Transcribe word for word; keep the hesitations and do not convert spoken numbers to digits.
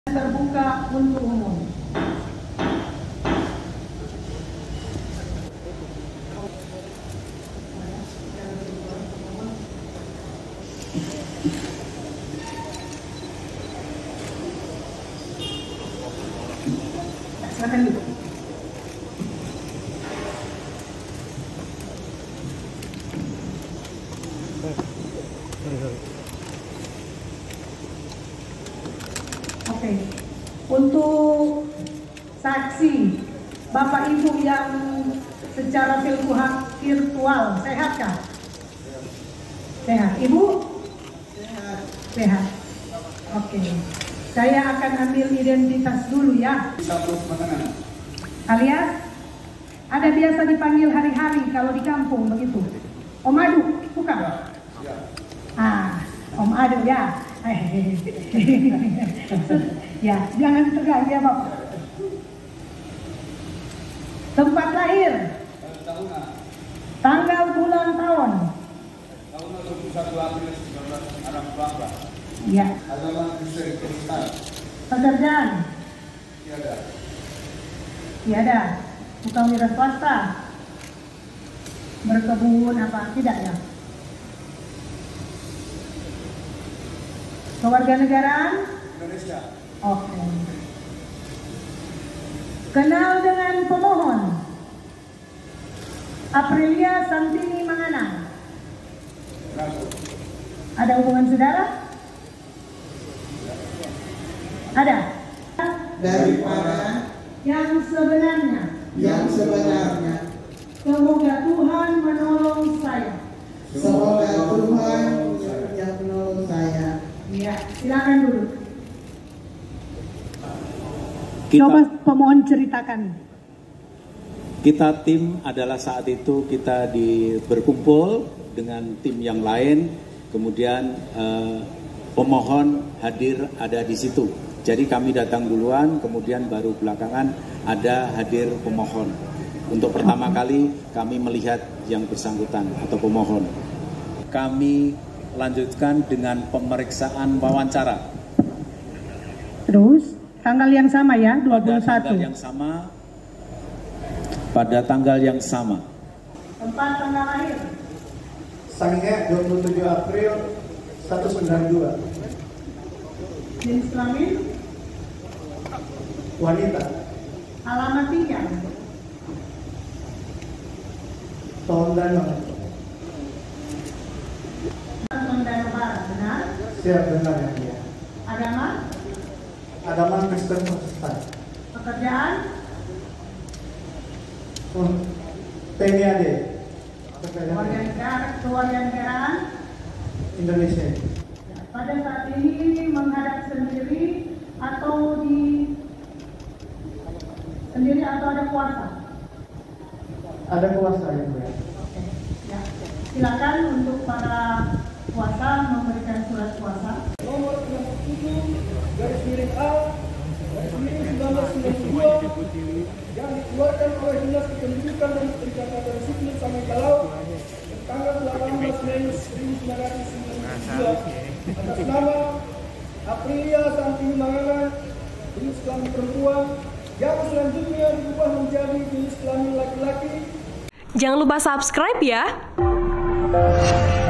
Terbuka untuk umum. Silakan dulu. Oke, untuk saksi Bapak Ibu yang secara virtual sehatkah? Sehat. Ibu? Sehat. Sehat. Oke, saya akan ambil identitas dulu ya. Alias ada biasa dipanggil hari-hari kalau di kampung begitu. Om Adu, bukan? Ah, Om Adu ya. Ya, jangan tegang ya Bapak. Tempat lahir, tanggal bulan tahun. Tahun dua puluh satu April seribu sembilan ratus enam puluh delapan. Ya. Agama Kristen. Pekerjaan? Tiada. Tiada. Bukan wira swasta. Berkebun apa tidak ya? Kewarganegaraan? Indonesia. Oke. Kenal dengan pemohon? Aprilia Santini Mangana. Ada hubungan saudara? Ada? Daripada yang sebenarnya. yang sebenarnya. Semoga Tuhan menolong saya. Semoga Tuhan yang menolong saya. Ya, silakan dulu. Kita, Coba pemohon ceritakan. kita tim adalah saat itu kita di, berkumpul dengan tim yang lain, kemudian eh, pemohon hadir ada di situ. Jadi kami datang duluan, kemudian baru belakangan ada hadir pemohon. Untuk pertama kali kami melihat yang bersangkutan atau pemohon. Kami lanjutkan dengan pemeriksaan wawancara. Terus tanggal yang sama ya, dua puluh satu. Pada tanggal yang sama. Pada tanggal yang sama. Tempat tanggal lahir. Sange dua puluh tujuh April seribu sembilan ratus sembilan puluh dua. Jenis kelamin. Wanita. Alamat tinggal. Tahun dan nama. Tahun dan Barat, benar? Siap, benar ya dia. Agama. Agama Kristen Protestan. Pekerjaan. Oh, T N I A D. Kewarganegaraan. Kewarganegaraan. Indonesia. Pada saat ini menghadap sendiri atau di sendiri atau ada kuasa? Ada kuasa ya Bu. Oke. Ya. Silakan untuk para kuasa memberikan surat kuasa. Nomor enam puluh tujuh garis miring A garis miring seribu sembilan ratus sembilan puluh dua yang dikeluarkan oleh Dinas Kependudukan dan Pencatatan Sipil Samengkalau tanggal delapan belas Mei seribu sembilan ratus sembilan puluh dua atas nama Aprilia Santini Mangana, jenis kelamin perempuan, yang selanjutnya diubah menjadi jenis kelamin laki-laki. Jangan lupa subscribe ya.